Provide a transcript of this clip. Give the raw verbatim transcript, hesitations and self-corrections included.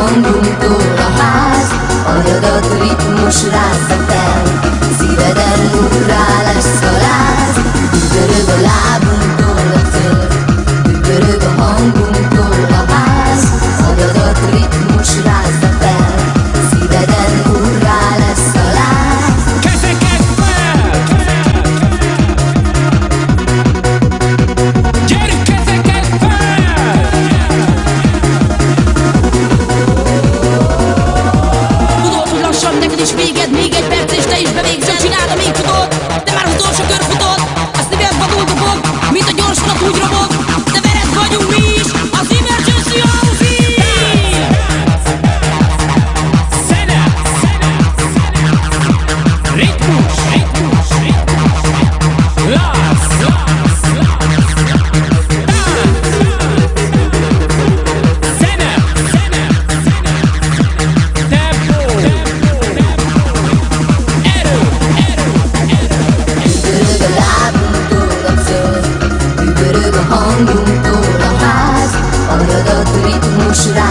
hangunktól a ház, agyadat ritmus rázza fel, szíveden úrrá lesz a láz. Dübörög a lábunktól a föld, dübörög a hangunktól a ház, agyadat ritmus rázza fel, szíveden úrrá lesz a láz. Kezeket fel! Gyerünk, kezeket fel! Tudod, hogy lassan neked is véged, még egy perc és te is bevégzel. Csináld, amíg tudod, de már az utolsó kör futott. A szíved vadul dobog, mint a gyors vonat úgy robog. De veled vagyunk mi is, az Emergency Outfit! Zene! Ritmus! Ritmus! Láz! Zene! Tempo! Erő! Dübörög a lábunktól a föld, dübörög a hangunktól a ház, agyadat ritmus rázza